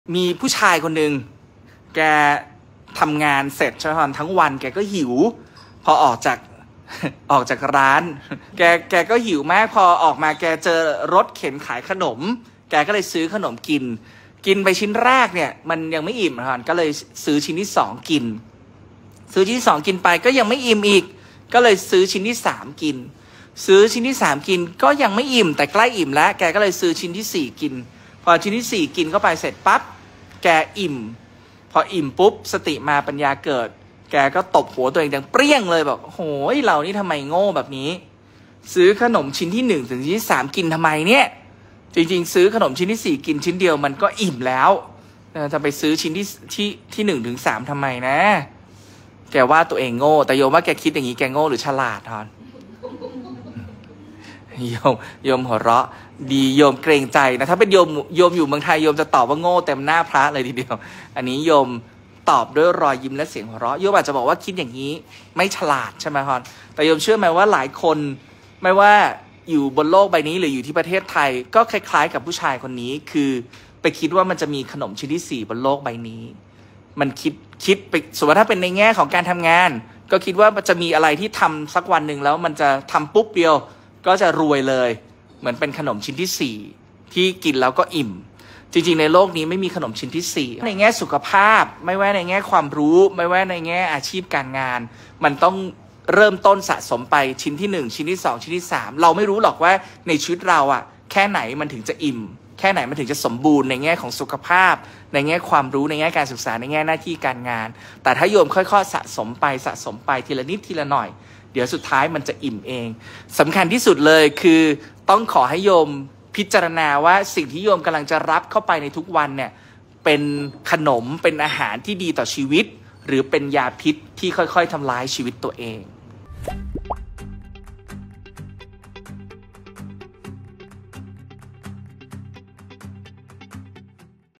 มีผู้ชายคนหนึ่งแกทำงานเสร็จใช่ไหมทั้งวันแกก็หิวพอออกจากร้านแกก็หิวมากพอออกมาแกเจอรถเข็นขายขนมแกก็เลยซื้อขนมกินไปชิ้นแรกเนี่ยมันยังไม่อิ่มนะก็เลยซื้อชิ้นที่2กินซื้อชิ้นที่2กินไปก็ยังไม่อิ่มอีกก็เลยซื้อชิ้นที่3กินซื้อชิ้นที่3กินก็ยังไม่อิ่มแต่ใกล้อิ่มแล้วแกก็เลยซื้อชิ้นที่4กินพอชิ้นที่4กินเข้าไปเสร็จปั๊บแกอิ่มพออิ่มปุ๊บสติมาปัญญาเกิดแกก็ตบหัวตัวเองดังเปรี้ยงเลยบอกโหยเรานี่ทำไมโง่แบบนี้ซื้อขนมชิ้นที่1ถึงชิ้นที่3กินทำไมเนี่ยจริงๆซื้อขนมชิ้นที่4กินชิ้นเดียวมันก็อิ่มแล้วจะไปซื้อชิ้นที่1ถึง3ทำไมนะแกว่าตัวเองโง่แต่โยมว่าแกคิดอย่างนี้แกโง่หรือฉลาดทอนโยมหัวเราะดีโยมเกรงใจนะถ้าเป็นโยมอยู่เมืองไทยโยมจะตอบว่าโง่เต็มหน้าพระเลยทีเดียวอันนี้โยมตอบด้วยรอยยิ้มและเสียงหัวเราะโยมอาจจะบอกว่าคิดอย่างนี้ไม่ฉลาดใช่ไหมฮอนแต่โยมเชื่อไหมว่าหลายคนไม่ว่าอยู่บนโลกใบนี้หรืออยู่ที่ประเทศไทยก็คล้ายๆกับผู้ชายคนนี้คือไปคิดว่ามันจะมีขนมชิ้นที่4บนโลกใบนี้มันคิดไปสมมติถ้าเป็นในแง่ของการทำงานก็คิดว่าจะมีอะไรที่ทำสักวันหนึ่งแล้วมันจะทำปุ๊บเดียวก็จะรวยเลยเหมือนเป็นขนมชิ้นที่4ที่กินแล้วก็อิ่มจริงๆในโลกนี้ไม่มีขนมชิ้นที่4ในแง่สุขภาพไม่ว่าในแง่ความรู้ไม่ว่าในแง่อาชีพการงานมันต้องเริ่มต้นสะสมไปชิ้นที่1ชิ้นที่2ชิ้นที่3เราไม่รู้หรอกว่าในชีวิตเราอะแค่ไหนมันถึงจะอิ่มแค่ไหนมันถึงจะสมบูรณ์ในแง่ของสุขภาพในแง่ความรู้ในแง่การศึกษาในแง่หน้าที่การงานแต่ถ้าโยมค่อยๆสะสมไปทีละนิดทีละหน่อยเดี๋ยวสุดท้ายมันจะอิ่มเองสำคัญที่สุดเลยคือต้องขอให้โยมพิจารณาว่าสิ่งที่โยมกำลังจะรับเข้าไปในทุกวันเนี่ยเป็นขนมเป็นอาหารที่ดีต่อชีวิตหรือเป็นยาพิษที่ค่อยๆทำร้ายชีวิตตัวเอง